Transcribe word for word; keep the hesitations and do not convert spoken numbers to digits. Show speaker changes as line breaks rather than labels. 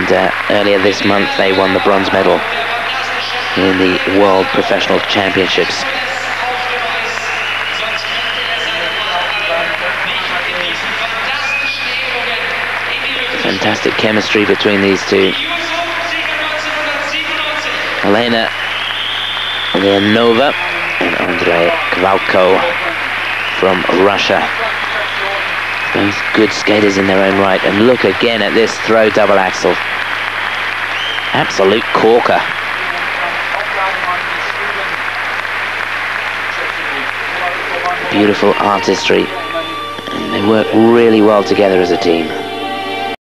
and uh, earlier this month they won the bronze medal in the World Professional Championships. Fantastic chemistry between these two. Elena Leonova and Andrei Kvalko from Russia. Both good skaters in their own right. And look again at this throw double axel. Absolute corker. Beautiful artistry. And they work really well together as a team.